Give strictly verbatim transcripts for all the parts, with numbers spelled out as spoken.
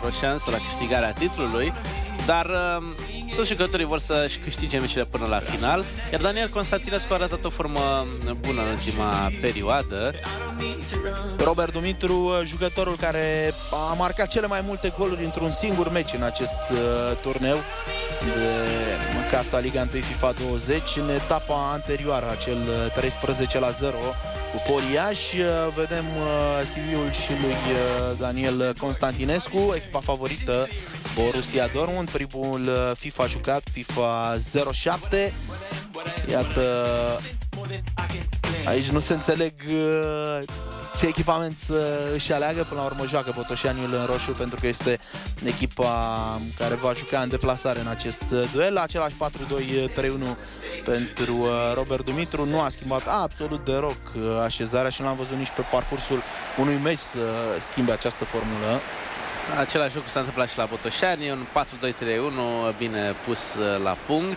o șansă la câștigarea titlului, dar uh, toți jucătorii vor să-și câștige meciurile până la final, iar Daniel Constantinescu a arătat o formă bună în ultima perioadă. Robert Dumitru, jucătorul care a marcat cele mai multe goluri într-un singur meci în acest uh, turneu de în casa Liga unu FIFA douăzeci, în etapa anterioară, acel treisprezece la zero cu Poliaș. Vedem C V-ul și lui Daniel Constantinescu, echipa favorită Borussia Dortmund, primul FIFA jucat, FIFA zero șapte. Iată, aici nu se înțeleg ce echipament să își aleagă. Până la urmă joacă Botoșaniul în roșu pentru că este echipa care va juca în deplasare în acest duel. Același patru doi trei unu pentru Robert Dumitru. Nu a schimbat absolut deloc așezarea și nu l-am văzut nici pe parcursul unui meci să schimbe această formulă. Același lucru s-a întâmplat și la Botoșani, un patru doi trei unu bine pus la punct.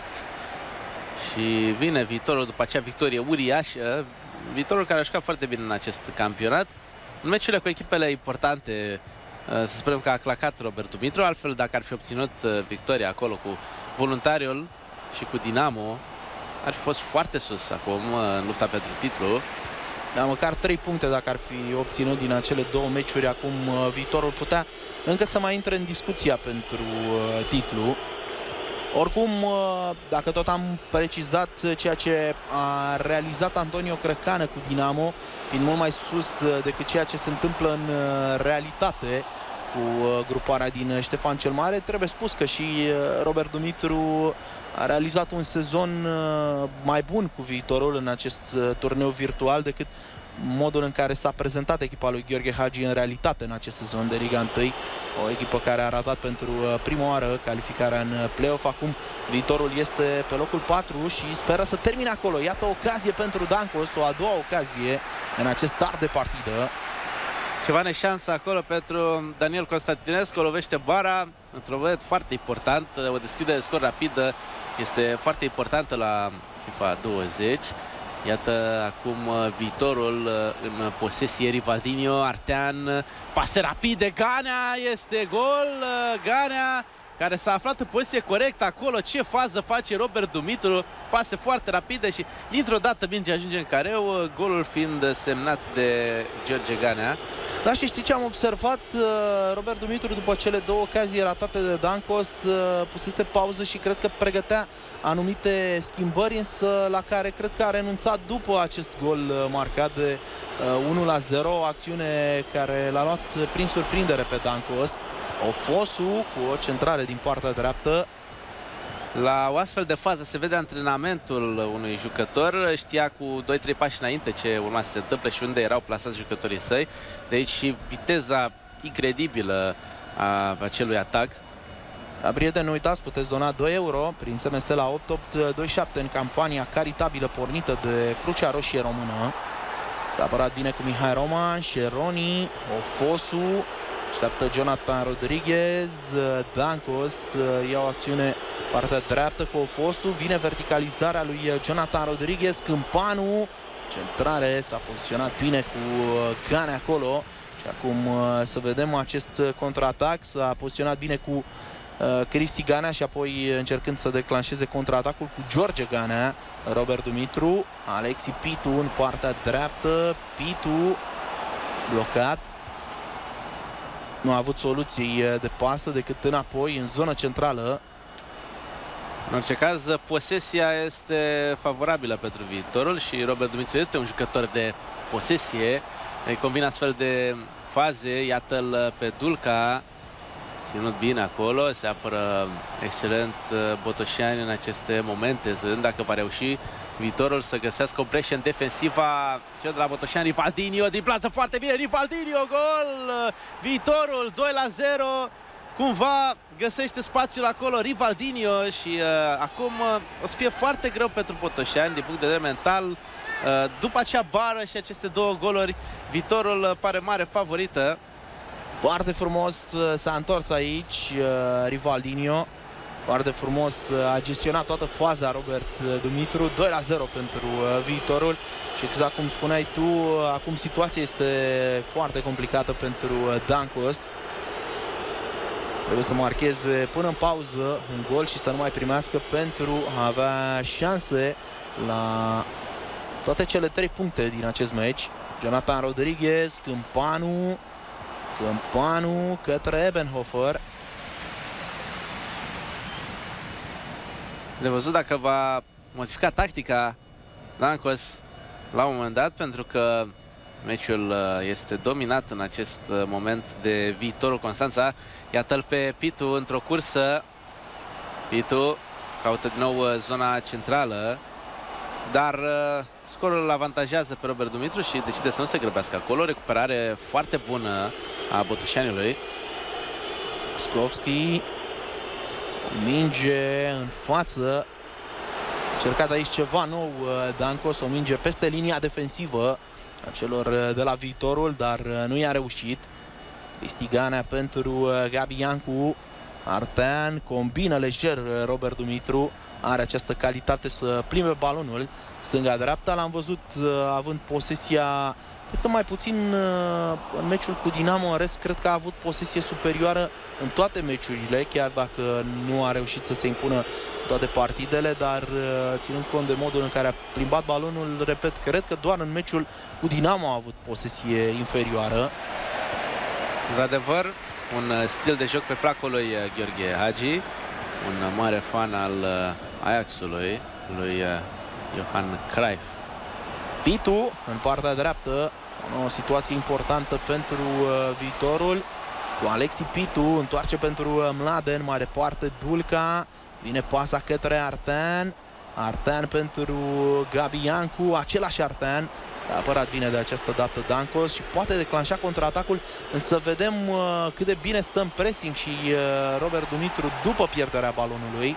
Și vine viitorul după acea victorie uriașă. Viitorul care a jucat foarte bine în acest campionat. În meciurile cu echipele importante, să spunem că a clacat Robert Dumitru, altfel dacă ar fi obținut victoria acolo cu Voluntariul și cu Dinamo, ar fi fost foarte sus acum în lupta pentru titlu. Da, măcar trei puncte dacă ar fi obținut din acele două meciuri, acum viitorul putea încă să mai intre în discuția pentru titlu. Oricum, dacă tot am precizat ceea ce a realizat Antonio Crăcană cu Dinamo, fiind mult mai sus decât ceea ce se întâmplă în realitate cu gruparea din Ștefan cel Mare, trebuie spus că și Robert Dumitru a realizat un sezon mai bun cu viitorul în acest turneu virtual decât modul în care s-a prezentat echipa lui Gheorghe Hagi în realitate în acest sezon de Liga unu. O echipă care a ratat pentru prima oară calificarea în play-off. Acum viitorul este pe locul patru și speră să termine acolo. Iată o ocazie pentru Dancos, o a doua ocazie în acest start de partidă. Ceva neșansă acolo pentru Daniel Constantinescu, lovește bara într-o vedere foarte important. O deschidere de scor rapidă este foarte importantă la FIFA douăzeci. Iată acum viitorul în posesie, Rivaldinho, Artean, pase rapide, Ganea, este gol, Ganea care s-a aflat în poziție corectă acolo. Ce fază face Robert Dumitru, pase foarte rapide și dintr-o dată minge ajunge în careu, golul fiind semnat de George Ganea. Da, și știi ce am observat? Robert Dumitru, după cele două ocazii ratate de Dancos, pusese pauză și cred că pregătea anumite schimbări, însă la care cred că a renunțat după acest gol marcat de unu la zero, o acțiune care l-a luat prin surprindere pe Dancos. Ofosu cu o centrare din partea dreaptă. La o astfel de fază se vede antrenamentul unui jucător, știa cu doi trei pași înainte ce urma să se întâmple și unde erau plasați jucătorii săi. De aici și viteza incredibilă a acelui atac. Da, prieteni, nu uitați, puteți dona doi euro prin S M S la opt opt doi șapte în campania caritabilă pornită de Crucea Roșie Română. S-a apărat bine cu Mihai Roman, Șeroni, Ofosu. Așteaptă Jonathan Rodriguez, Dancos ia o acțiune partea dreaptă cu Ofosu, vine verticalizarea lui Jonathan Rodriguez, Câmpanu, centrare, s-a poziționat bine cu Gane acolo și acum să vedem acest contraatac, s-a poziționat bine cu Cristi Ganea și apoi încercând să declanșeze contraatacul cu George Ganea, Robert Dumitru, Alexi Pitu în partea dreaptă, Pitu blocat. Nu a avut soluții de pasă decât înapoi, în zona centrală. În orice caz, posesia este favorabilă pentru viitorul și Robert Dumitru este un jucător de posesie. Îi convine astfel de faze. Iată-l pe Dulca, ținut bine acolo, se apără excelent Botoșani în aceste momente, să vedem dacă va reuși viitorul să găsească o breșă în defensiva cel de la Botoșani. Rivaldinho driblează foarte bine, Rivaldinho, gol! Viitorul doi la zero, cumva găsește spațiul acolo Rivaldinho și uh, acum uh, o să fie foarte greu pentru Botoșani din punct de vedere mental. Uh, după acea bară și aceste două goluri, viitorul uh, pare mare favorită. Foarte frumos uh, s-a întors aici uh, Rivaldinho. Foarte frumos a gestionat toată faza Robert Dumitru. Doi la zero pentru viitorul. Și exact cum spuneai tu, acum situația este foarte complicată pentru Dancos. trebuie să marcheze până în pauză un gol și să nu mai primească pentru a avea șanse la toate cele trei puncte din acest meci. Jonathan Rodriguez, Câmpanu, Câmpanu către Ebenhofer. De văzut dacă va modifica tactica Dancos la un moment dat, pentru că meciul este dominat în acest moment de Viitorul Constanța. Iată-l pe Pitu într-o cursă. Pitu caută din nou zona centrală, dar scorul îl avantajează pe Robert Dumitru și decide să nu se grăbească acolo. Recuperare foarte bună a Botoșaniului. Skovski, minge în față. Încercat aici ceva nou Dancos, o minge peste linia defensivă a celor de la Viitorul, dar nu i-a reușit. Cristi Ganea pentru Gabi Iancu. Artean combină lejer Robert Dumitru. Are această calitate să plimbe balonul stânga-dreapta. L-am văzut având posesia, cred că mai puțin în meciul cu Dinamo. În rest, cred că a avut posesie superioară în toate meciurile, chiar dacă nu a reușit să se impună toate partidele, dar ținând cont de modul în care a plimbat balonul, repet, cred că doar în meciul cu Dinamo a avut posesie inferioară. Într-adevăr, un stil de joc pe placul lui Gheorghe Hagi, un mare fan al Ajaxului, lui Johan Cruyff. Pitu în partea dreaptă, o situație importantă pentru Viitorul. Cu Alexi Pitu, întoarce pentru Mladen, mai departe Dulca, vine pasa către Artean. Artean pentru Gabi Iancu, același Artean. A apărat bine de această dată Dancos și poate declanșa contraatacul, însă vedem uh, cât de bine stă în pressing și uh, Robert Dumitru după pierderea balonului.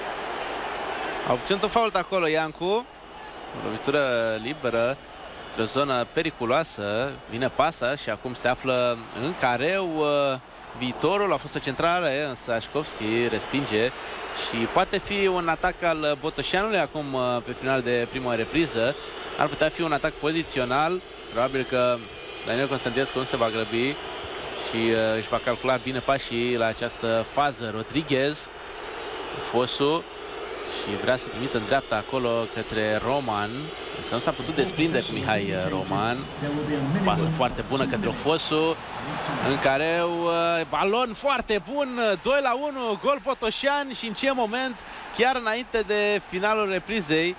A obținut un fault acolo Iancu, o lovitură liberă într-o zonă periculoasă, vine pasa și acum se află în careu uh, Viitorul. A fost o centrare, însă Așcovski respinge și poate fi un atac al Botoșanului acum uh, pe final de prima repriză. Ar putea fi un atac pozițional. Probabil că Daniel Constantinescu nu se va grăbi și uh, își va calcula bine pașii la această fază. Rodriguez, Fosu, și vrea să trimită în dreapta acolo către Roman, însă nu s-a putut desprinde cu Mihai Roman. Pasă foarte bună către Fosu, în care uh, balon foarte bun, doi la unu, gol Botoșani și în ce moment, chiar înainte de finalul reprizei.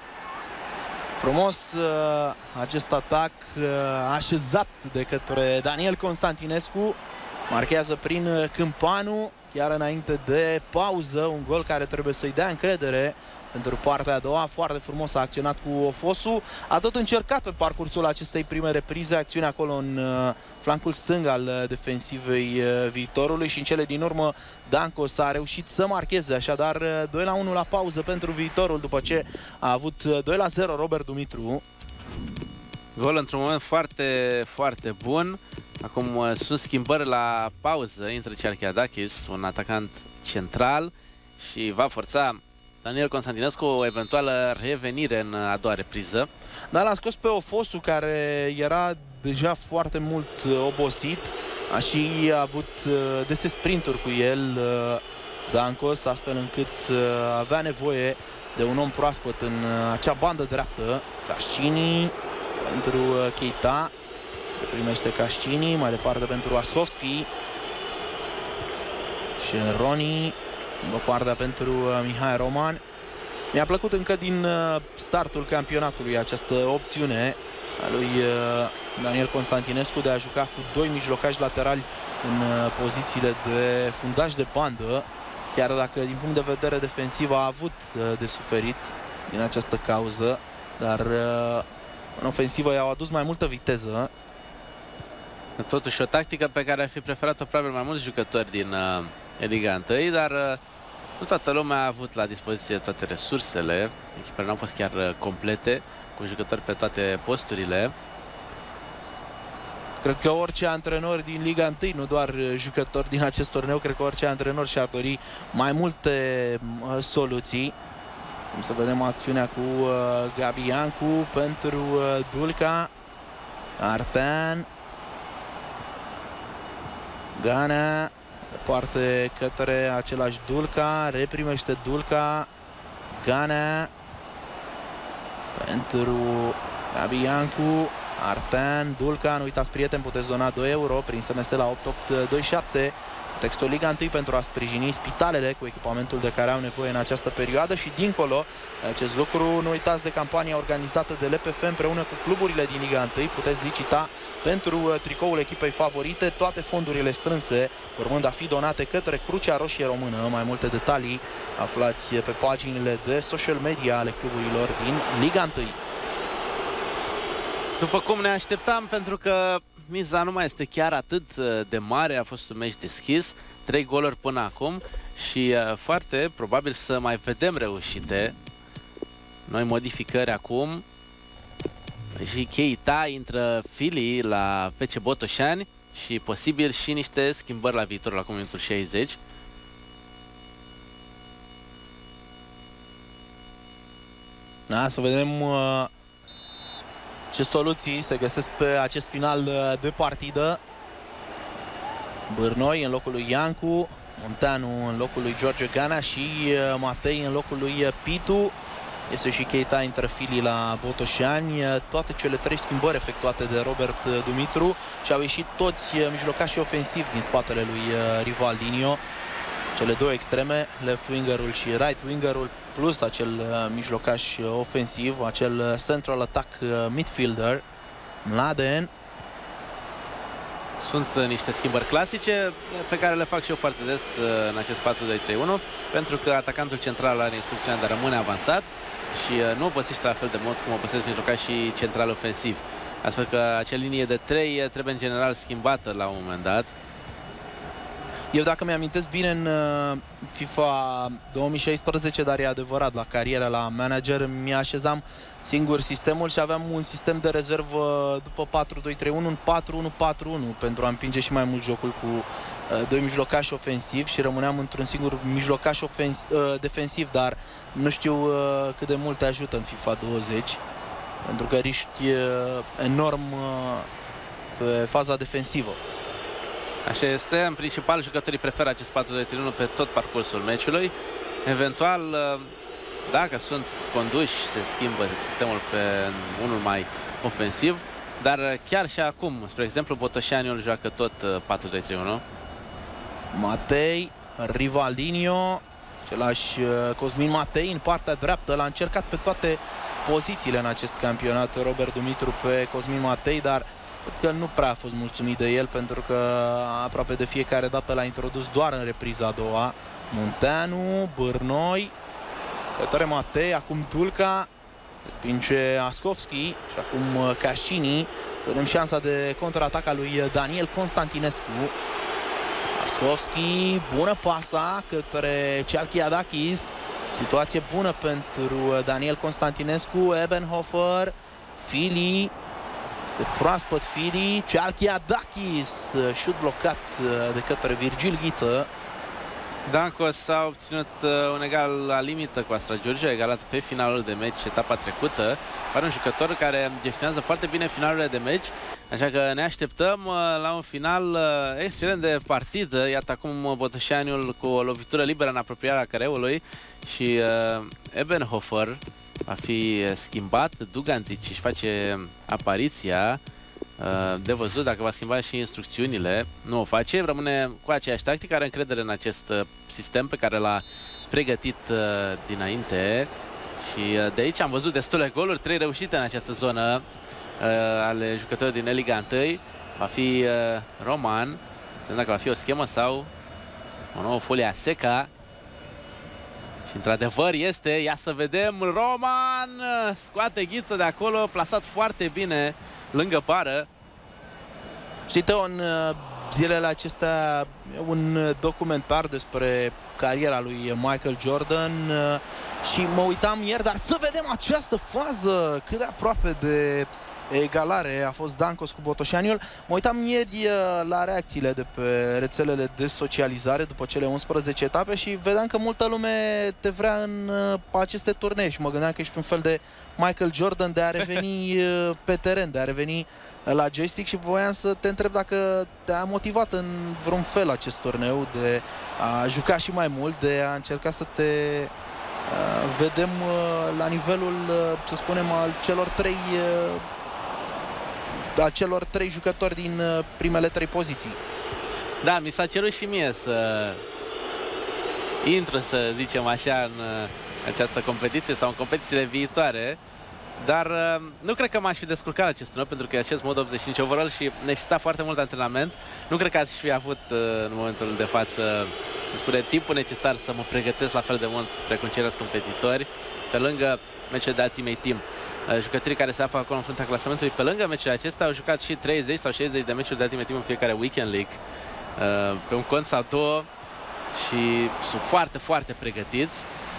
Frumos uh, acest atac uh, așezat de către Daniel Constantinescu. Marchează prin Câmpanu, chiar înainte de pauză, un gol care trebuie să-i dea încredere pentru partea a doua. Foarte frumos a acționat cu Ofosu. A tot încercat pe parcursul acestei prime reprize acțiunea acolo în uh, flancul stâng al uh, defensivei uh, Viitorului și în cele din urmă Dancos a reușit să marcheze. Așadar uh, doi la unu la pauză pentru Viitorul după ce a avut uh, doi la zero Robert Dumitru. Gol într-un moment foarte, foarte bun. Acum uh, sunt schimbări la pauză. Intră Chalchiadakis, un atacant central, și va forța Daniel Constantinescu o eventuală revenire în a doua repriză. Dar l-a scos pe Ofosu, care era deja foarte mult obosit. A și avut dese sprinturi cu el Dancos, astfel încât avea nevoie de un om proaspăt în acea bandă dreaptă. Cascini pentru Keita. Primește Cascini, mai departe pentru Ashovski. Și Roni, o partea pentru Mihai Roman. Mi-a plăcut încă din startul campionatului această opțiune a lui Daniel Constantinescu de a juca cu doi mijlocași laterali în pozițiile de fundaj de bandă, chiar dacă din punct de vedere defensiv a avut de suferit din această cauză, dar în ofensivă i-au adus mai multă viteză. Totuși o tactică pe care ar fi preferat-o probabil mai mulți jucători din uh, Liga unu, dar uh, nu toată lumea a avut la dispoziție toate resursele. Echipele nu au fost chiar uh, complete, cu jucători pe toate posturile. Cred că orice antrenor din Liga unu, nu doar jucători din acest turneu, cred că orice antrenor și-ar dori mai multe uh, soluții. Cum să vedem acțiunea cu uh, Gabi Iancu pentru uh, Dulca. Artean. Ganea departe către același Dulca, reprimește Dulca, Ganea pentru Gabi Iancu, Artean, Dulca, nu uitați prieteni, puteți dona doi euro prin S M S la opt opt doi șapte. Textul Liga unu pentru a sprijini spitalele cu echipamentul de care au nevoie în această perioadă și dincolo acest lucru, nu uitați de campania organizată de L P F împreună cu cluburile din Liga unu. Puteți licita pentru tricoul echipei favorite, toate fondurile strânse urmând a fi donate către Crucea Roșie Română. Mai multe detalii aflați pe paginile de social media ale cluburilor din Liga unu. După cum ne așteptam, pentru că miza nu mai este chiar atât de mare, a fost un meci deschis, trei goluri până acum și foarte probabil să mai vedem reușite. Noi modificări acum și Keita, intră Fili la F C Botoșani și posibil și niște schimbări la viitor la minutul șaizeci. Da, să vedem uh, ce soluții se găsesc pe acest final de partidă. Bârnoi în locul lui Iancu, Munteanu în locul lui George Ganea și uh, Matei în locul lui Pitu. Este și Keita, intră Fili la Botoșani. Toate cele trei schimbări efectuate de Robert Dumitru și au ieșit toți mijlocașii ofensivi din spatele lui Rivaldinho. Cele două extreme, left wingerul și right wingerul, plus acel mijlocaș ofensiv, acel central attack midfielder, Mladen. Sunt niște schimbări clasice pe care le fac și eu foarte des în acest patru doi trei unu, pentru că atacantul central are instrucțiunea de a rămâne avansat și nu o păsește la fel de mod cum o păsesc mijlocașii central ofensiv. Astfel că acea linie de trei trebuie în general schimbată la un moment dat. Eu, dacă mi-amintesc bine, în FIFA două mii șaisprezece, dar e adevărat, la carieră, la manager, mi-așezam singur sistemul și aveam un sistem de rezervă după patru doi trei unu, un patru unu patru unu, pentru a împinge și mai mult jocul cu uh, doi mijlocași ofensivi și rămâneam într-un singur mijlocaș ofens uh, defensiv, dar nu știu uh, cât de mult te ajută în FIFA douăzeci, pentru că riști uh, enorm uh, pe faza defensivă. Așa este, în principal jucătorii preferă acest patru doi trei unu pe tot parcursul meciului. Eventual, dacă sunt conduși, se schimbă sistemul pe unul mai ofensiv, dar chiar și acum, spre exemplu, Botoșaniul joacă tot patru doi trei unu. Matei, Rivaldinho, același Cosmin Matei în partea dreaptă, l-a încercat pe toate pozițiile în acest campionat Robert Dumitru pe Cosmin Matei, dar cred că nu prea a fost mulțumit de el, pentru că aproape de fiecare dată l-a introdus doar în repriza a doua. Munteanu, Bârnoi, către Matei, acum Dulca, respinge Ascovski și acum Cascini. Vedem șansa de contraatac a lui Daniel Constantinescu. Ascovski, bună pasa către Chalkiadakis. Situație bună pentru Daniel Constantinescu. Ebenhofer, Fili. Este proaspăt Fili, Chalkiadakis, șut blocat de către Virgil Ghiță. Dancos a obținut un egal la limită cu Astra Giurgiu, egalat pe finalul de meci etapa trecută. Are un jucător care gestionează foarte bine finalurile de meci, așa că ne așteptăm la un final excelent de partidă. Iată acum Botoșaniul cu o lovitură liberă în apropierea careului și uh, Ebenhofer va fi schimbat. Dugandzic își face apariția. De văzut dacă va schimba și instrucțiunile. Nu o face, rămâne cu aceeași tactică, are încredere în acest sistem pe care l-a pregătit dinainte. Și de aici am văzut destule goluri, trei reușite în această zonă ale jucătorilor din Liga unu. Va fi Roman, să vedem dacă va fi o schemă sau o nouă folie a Seca. Și într-adevăr este, ia să vedem, Roman scoate Ghiță de acolo, plasat foarte bine lângă bară. Știi, Teo, în zilele acestea un documentar despre cariera lui Michael Jordan și mă uitam ieri, dar să vedem această fază cât de aproape de egalare a fost Dancos cu Botoșaniul. Mă uitam ieri la reacțiile de pe rețelele de socializare după cele unsprezece etape și vedeam că multă lume te vrea în aceste turnee și mă gândeam că ești un fel de Michael Jordan de a reveni pe teren, de a reveni la joystick și voiam să te întreb dacă te-a motivat în vreun fel acest turneu de a juca și mai mult, de a încerca să te uh, vedem uh, la nivelul, uh, să spunem, al celor trei uh, a celor trei jucători din uh, primele trei poziții. Da, mi s-a cerut și mie să intru, să zicem așa, în uh, această competiție sau în competițiile viitoare. Dar uh, nu cred că m-aș fi descurcat acest turneu, pentru că e acest mod optzeci și cinci overall și necesita foarte mult antrenament. Nu cred că aș fi avut uh, în momentul de față, spune, timpul necesar să mă pregătesc la fel de mult precum ceilalți competitori. Pe lângă meciurile de Ultimate Team, uh, jucătorii care se află acolo în fruntea clasamentului, pe lângă meciurile acestea au jucat și treizeci sau șaizeci de meciuri de Ultimate Team în fiecare Weekend League, uh, pe un cont sau două, și sunt foarte, foarte pregătiți.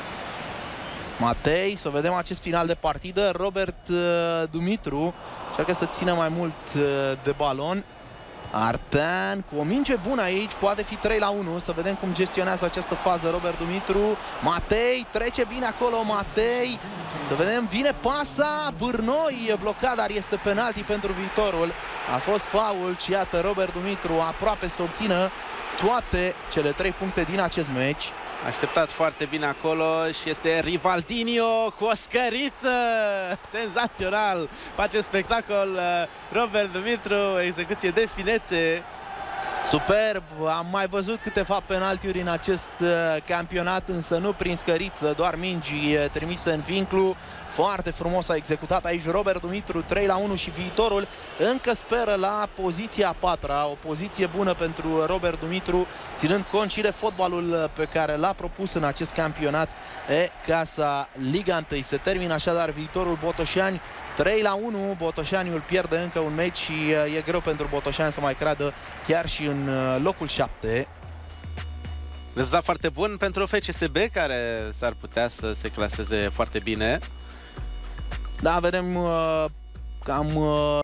Matei, să vedem acest final de partidă. Robert uh, Dumitru încearcă să țină mai mult uh, de balon. Artean cu o minge bună aici, poate fi trei la unu. Să vedem cum gestionează această fază Robert Dumitru. Matei trece bine acolo, Matei. Să vedem, vine pasa, Bârnoi e blocat, dar este penalti pentru Viitorul. A fost faul și iată Robert Dumitru aproape să obțină toate cele trei puncte din acest meci. Așteptat foarte bine acolo și este Rivaldinho cu o scăriță. Senzațional! Face spectacol Robert Dumitru, execuție de finețe. Superb! Am mai văzut câteva penaltiuri în acest campionat, însă nu prin scăriță, doar mingi trimise în vinclu. Foarte frumos a executat aici Robert Dumitru, trei la unu și Viitorul încă speră la poziția a patra, o poziție bună pentru Robert Dumitru, ținând cont și de fotbalul pe care l-a propus în acest campionat E Casa Liga unu. Se termină așadar Viitorul Botoșani trei la unu, Botoșaniul pierde încă un meci și e greu pentru Botoșani să mai cadă chiar și în locul șapte. Rezultat foarte bun pentru F C S B, care s-ar putea să se claseze foarte bine. Da, vedem uh, cam... Uh,